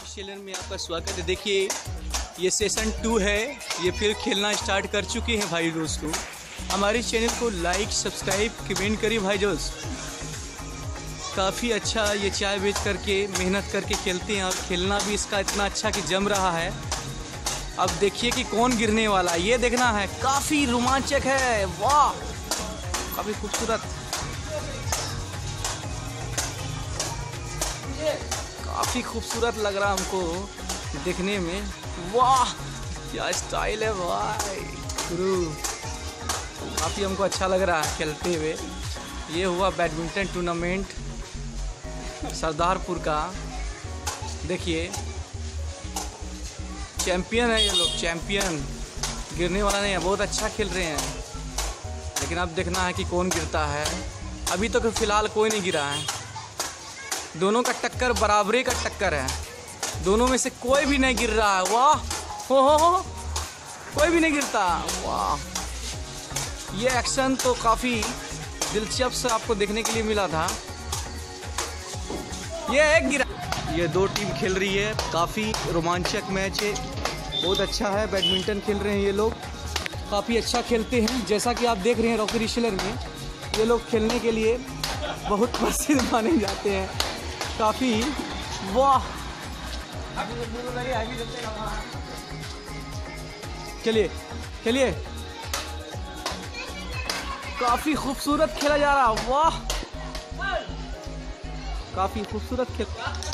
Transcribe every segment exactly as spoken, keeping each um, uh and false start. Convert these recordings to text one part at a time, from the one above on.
Channel में आपका स्वागत है। देखिए ये सेशन टू है, ये फिर खेलना स्टार्ट कर चुके हैं भाई दोस्तों। हमारे चैनल को लाइक सब्सक्राइब कमेंट करिए भाई दोस्त। काफ़ी अच्छा ये चाय बेच करके मेहनत करके खेलते हैं और खेलना भी इसका इतना अच्छा कि जम रहा है। अब देखिए कि कौन गिरने वाला है, ये देखना है। काफ़ी रोमांचक है, वाह काफ़ी खूबसूरत, काफ़ी खूबसूरत लग रहा हमको देखने में। वाह क्या स्टाइल है भाई गुरु, काफ़ी हमको अच्छा लग रहा है खेलते हुए। ये हुआ बैडमिंटन टूर्नामेंट सरदारपुर का। देखिए चैंपियन है ये लोग, चैंपियन, गिरने वाला नहीं है। बहुत अच्छा खेल रहे हैं, लेकिन अब देखना है कि कौन गिरता है। अभी तो फिलहाल कोई नहीं गिरा है, दोनों का टक्कर बराबरी का टक्कर है। दोनों में से कोई भी नहीं गिर रहा है। वाह हो हो हो कोई भी नहीं गिरता। वाह ये एक्शन तो काफ़ी दिलचस्प आपको देखने के लिए मिला था। ये एक गिरा, ये दो टीम खेल रही है, काफ़ी रोमांचक मैच है, बहुत अच्छा है। बैडमिंटन खेल रहे हैं ये लोग, काफ़ी अच्छा खेलते हैं। जैसा कि आप देख रहे हैं रॉकी रिशलर में ये लोग खेलने के लिए बहुत प्रसिद्ध माने जाते हैं। काफ़ी वाह चलिए खेलिए, काफ़ी खूबसूरत खेला जा रहा। वाह काफ़ी खूबसूरत खेल,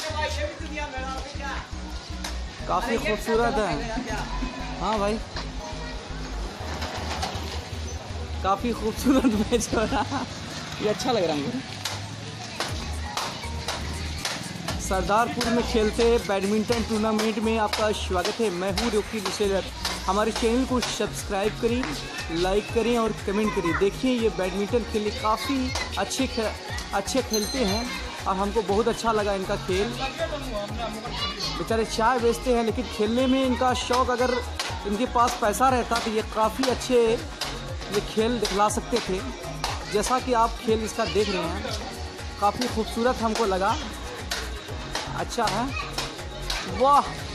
काफ़ी खूबसूरत है। हाँ भाई काफ़ी खूबसूरत मैच हो रहा, ये अच्छा लग रहा है मुझे। सरदारपुर में खेलते बैडमिंटन टूर्नामेंट में आपका स्वागत है। मैं हूँ रॉकी रिशलर। हमारे चैनल को सब्सक्राइब करें, लाइक करें और कमेंट करें। देखिए ये बैडमिंटन खेलने काफ़ी अच्छे खे, अच्छे खेलते हैं और हमको बहुत अच्छा लगा इनका खेल। बेचारे चाय बेचते हैं, लेकिन खेलने में इनका शौक़, अगर इनके पास पैसा रहता तो ये काफ़ी अच्छे ये खेल दिखला सकते थे। जैसा कि आप खेल इसका देख रहे हैं, काफ़ी खूबसूरत हमको लगा, अच्छा है। वाह